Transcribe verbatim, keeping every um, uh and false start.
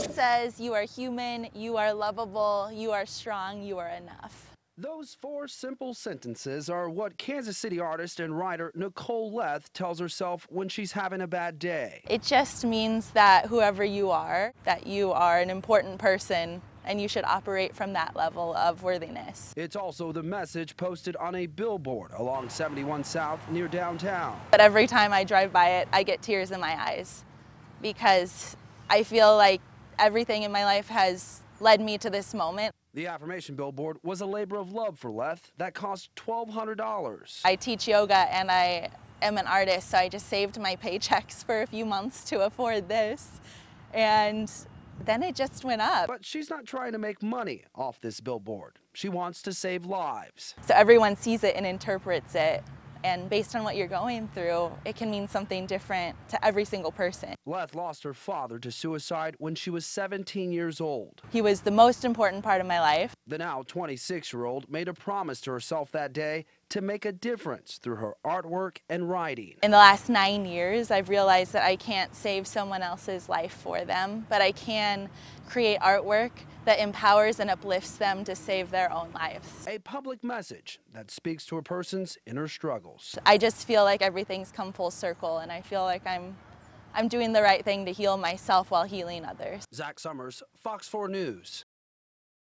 It says you are human, you are lovable, you are strong, you are enough. Those four simple sentences are what Kansas City artist and writer Nicole Leth tells herself when she's having a bad day. It just means that whoever you are, that you are an important person and you should operate from that level of worthiness. It's also the message posted on a billboard along seventy-one South near downtown. But every time I drive by it, I get tears in my eyes because I feel like everything in my life has led me to this moment. The affirmation billboard was a labor of love for Leth that cost twelve hundred dollars. I teach yoga and I am an artist, so I just saved my paychecks for a few months to afford this. And then it just went up. But she's not trying to make money off this billboard. She wants to save lives. So everyone sees it and interprets it. And based on what you're going through, it can mean something different to every single person. Leth lost her father to suicide when she was seventeen years old. He was the most important part of my life. The now twenty-six-year-old made a promise to herself that day to make a difference through her artwork and writing. In the last nine years, I've realized that I can't save someone else's life for them, but I can create artwork that empowers and uplifts them to save their own lives. A public message that speaks to a person's inner struggles. I just feel like everything's come full circle, and I feel like I'm, I'm doing the right thing to heal myself while healing others. Zach Summers, Fox four News.